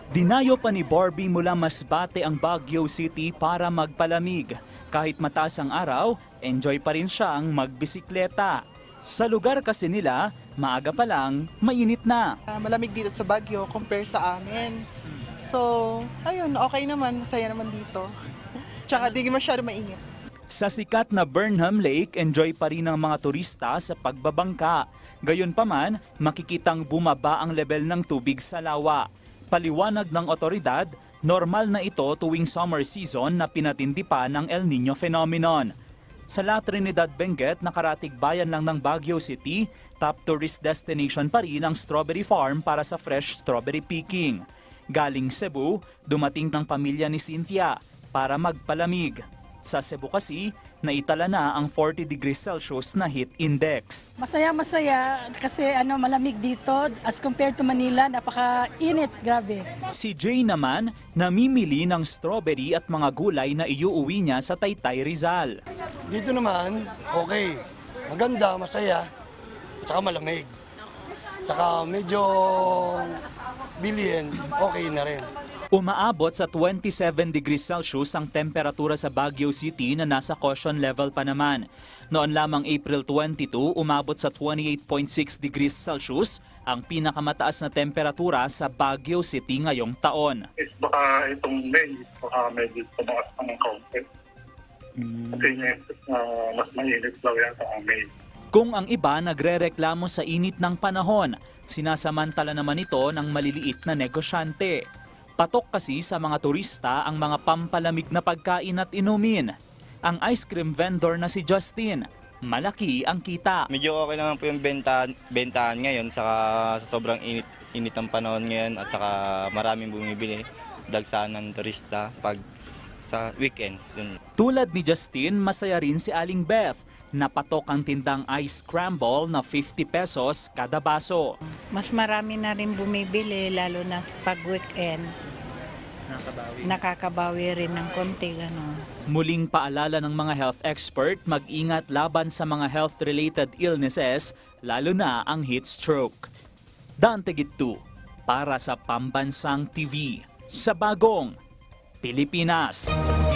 Dinayo pa ni Barbie mula Masbate ang Baguio City para magpalamig. Kahit mataas ang araw, enjoy pa rin siyang magbisikleta. Sa lugar kasi nila, maaga pa lang, mainit na. Malamig dito sa Baguio compare sa amin. So, ayun, okay naman, masaya naman dito. Tsaka di masyado mainit. Sa sikat na Burnham Lake, enjoy pa rin ng mga turista sa pagbabangka. Gayunpaman, makikitang bumaba ang level ng tubig sa lawa. Paliwanag ng otoridad, normal na ito tuwing summer season na pinatindi pa ng El Nino phenomenon. Sa La Trinidad, Benguet, nakaratig bayan lang ng Baguio City, top tourist destination pa rin ang strawberry farm para sa fresh strawberry picking. Galing Cebu, dumating ng pamilya ni Cynthia para magpalamig. Sa Cebu kasi, naitala na ang 40 degrees Celsius na heat index. Masaya kasi malamig dito as compared to Manila, napaka-init, grabe. Si Jay naman, namimili ng strawberry at mga gulay na iuuwi niya sa Taytay, Rizal. Dito naman, okay. Maganda, masaya, at saka malamig. Saka medyo bilihin, okay na rin. Umaabot sa 27 degrees Celsius ang temperatura sa Baguio City na nasa caution level pa naman. Noon lamang April 22, umabot sa 28.6 degrees Celsius ang pinakamataas na temperatura sa Baguio City ngayong taon. Baka itong May, baka medyo tumaas pa ng kaunti. Kasi mas mainit daw yata ang May. Kung ang iba nagrereklamo sa init ng panahon, sinasamantala naman ito ng maliliit na negosyante. Patok kasi sa mga turista ang mga pampalamig na pagkain at inumin. Ang ice cream vendor na si Justin, malaki ang kita. Medyo okay naman po yung bentahan ngayon saka sa sobrang init ng panahon ngayon at saka maraming bumibili. Dagsahan ng turista pag sa weekends. Yun. Tulad ni Justin, masaya rin si Aling Beth. Napatok ang tindang ice scramble na 50 pesos kada baso. Mas marami na rin bumibili lalo na pag weekend. Nakakabawi rin ng konti. Gano'n. Muling paalala ng mga health expert, mag-ingat laban sa mga health-related illnesses, lalo na ang heat stroke. Dante Gitu, para sa Pambansang TV, sa Bagong Pilipinas.